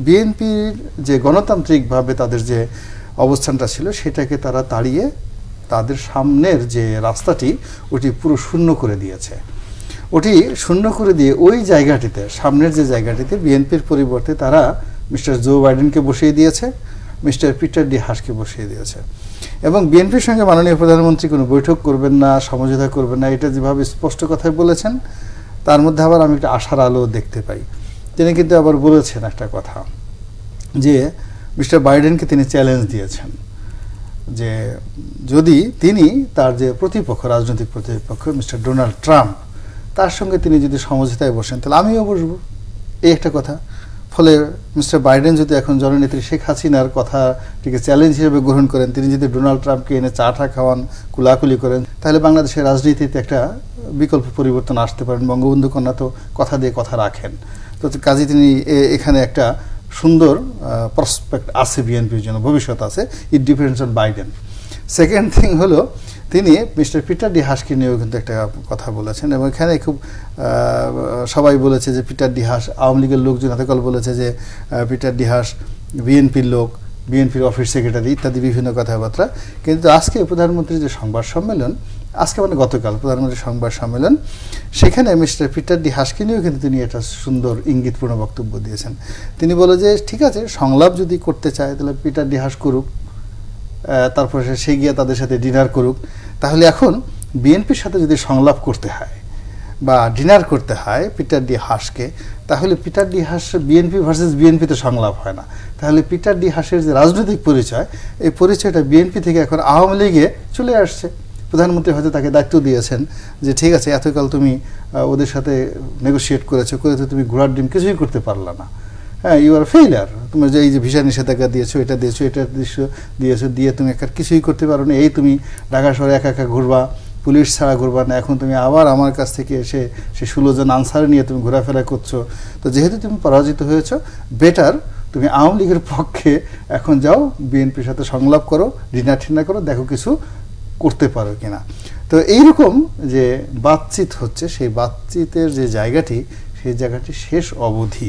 বিএনপির যে গণতান্ত্রিকভাবে তাদের যে অবস্থানটা ছিল সেটাকে তারা তাড়িয়ে তাদের সামনের যে রাস্তাটি ওটি পুরো শূন্য করে দিয়েছে। ওটি শূন্য করে দিয়ে ওই জায়গাটিতে, সামনের যে জায়গাটিতে বিএনপির পরিবর্তে তারা মিস্টার জো বাইডেনকে বসিয়ে দিয়েছে, মিস্টার পিটার ডি হাসকে বসিয়ে দিয়েছে। এবং বিএনপির সঙ্গে মাননীয় প্রধানমন্ত্রী কোনো বৈঠক করবেন না, সমঝোতা করবেন না, এটা যেভাবে স্পষ্ট কথায় বলেছেন, তার মধ্যে আবার আমি একটা আশার আলো দেখতে পাই। তিনি কিন্তু আবার বলেছেন একটা কথা, যে মিস্টার বাইডেনকে তিনি চ্যালেঞ্জ দিয়েছেন যে যদি তিনি তার যে প্রতিপক্ষ, রাজনৈতিক প্রতিপক্ষ মিস্টার ডোনাল্ড ট্রাম্প, তার সঙ্গে তিনি যদি সমঝোতায় বসেন তাহলে আমিও বসবো, এই একটা কথা। ফলে মিস্টার বাইডেন যদি এখন জননেত্রী শেখ হাসিনার কথাটিকে চ্যালেঞ্জ হিসেবে গ্রহণ করেন, তিনি যদি ডোনাল্ড ট্রাম্পকে এনে চাটা খাওয়ান, কুলাকুলি করেন, তাহলে বাংলাদেশের রাজনীতিতে একটা বিকল্প পরিবর্তন আসতে পারেন। বঙ্গবন্ধু কন্যা তো কথা দিয়ে কথা রাখেন, তো কাজে তিনি এখানে একটা সুন্দর প্রসপেক্ট আছে বিএনপির জন্য, ভবিষ্যৎ আছে। It depends on Biden. Second thing হলো, তিনি মিস্টার পিটার ডি হাসকে নিয়েও কিন্তু একটা কথা বলেছেন, এবং এখানে খুব সবাই বলেছে যে পিটার ডি হাস, আওয়ামী লীগের লোকজন এতকাল বলেছে যে পিটার ডি হাস বিএনপির লোক, বিএনপির অফিস সেক্রেটারি ইত্যাদি বিভিন্ন কথাবার্তা। কিন্তু আজকে প্রধানমন্ত্রীর যে সংবাদ সম্মেলন, আজকে মানে গতকাল প্রধানমন্ত্রীর সংবাদ সম্মেলন, সেখানে মিস্টার পিটার ডি হাসকে নিয়েও কিন্তু তিনি একটা সুন্দর ইঙ্গিতপূর্ণ বক্তব্য দিয়েছেন। তিনি বলে যে ঠিক আছে, সংলাপ যদি করতে চায় তাহলে পিটার ডি হাস করুক, তারপরে সে গিয়ে তাদের সাথে ডিনার করুক। তাহলে এখন বিএনপির সাথে যদি সংলাপ করতে হয় বা ডিনার করতে হয় পিটার ডি হাসকে, তাহলে Peter D Haas BNP versus বিএনপিতে সংলাপ হয় না। তাহলে পিটার ডি হাসের যে রাজনৈতিক পরিচয়, এই পরিচয়টা বিএনপি থেকে এখন আওয়ামী লীগে চলে আসছে। প্রধানমন্ত্রী হয়তো তাকে দায়িত্ব দিয়েছেন যে ঠিক আছে, এতকাল তুমি ওদের সাথে নেগোশিয়েট করেছো, করে তো তুমি ঘোড়ার ডিম কিছুই করতে পারলা না। হ্যাঁ, ইউ আর ফেইলার। তুমি যে এই যে ভিসা নিষেধাজ্ঞা দিয়েছো, এটা দিয়েছো, দিয়ে তুমি একটা কিছুই করতে পারো না। এই তুমি ঢাকা শহরে একা একা ঘুরবা, পুলিশ ছাড়া ঘুরবা না, এখন তুমি আবার আমার কাছ থেকে এসে সে 16 জন আনসার নিয়ে তুমি ঘোরাফেরা করছো। তো যেহেতু তুমি পরাজিত হয়েছো, বেটার তুমি আওয়ামী লীগের পক্ষে এখন যাও, বিএনপির সাথে সংলাপ করো, ডিনার টিনার করো, দেখো কিছু করতে পারো কিনা। তো এইরকম যে বাতচিত হচ্ছে, সেই বাতচিতের যে জায়গাটি, সেই জায়গাটি শেষ অবধি,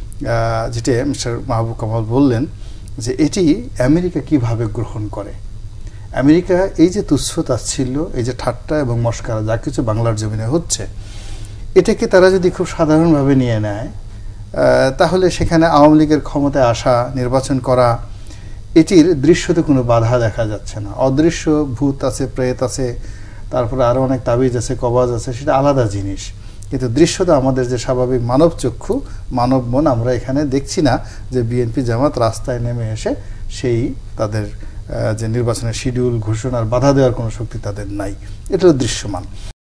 যেটা মিস্টার মাহবুব কামাল বললেন যে এটি আমেরিকা কিভাবে গ্রহণ করে। আমেরিকা এই যে তুচ্ছ-তাচ্ছিল্য, এই যে ঠাট্টা এবং মস্কারা যা কিছু বাংলার জমিনে হচ্ছে, এটাকে তারা যদি খুব সাধারণভাবে নিয়ে নেয়, তাহলে সেখানে আওয়ামী লীগের ক্ষমতায় আসা, নির্বাচন করা, এটির দৃশ্যতে কোনো বাধা দেখা যাচ্ছে না। অদৃশ্য ভূত আছে, প্রেত আছে, তারপরে আরও অনেক তাবিজ আছে, কবাজ আছে, সেটা আলাদা জিনিস। কিন্তু দৃশ্যটা আমাদের যে স্বাভাবিক মানব চক্ষু, মানব মন, আমরা এখানে দেখছি না যে বিএনপি জামাত রাস্তায় নেমে এসে সেই তাদের যে নির্বাচনের শিডিউল ঘোষণার বাধা দেওয়ার কোনো শক্তি তাদের নাই। এটা দৃশ্যমান।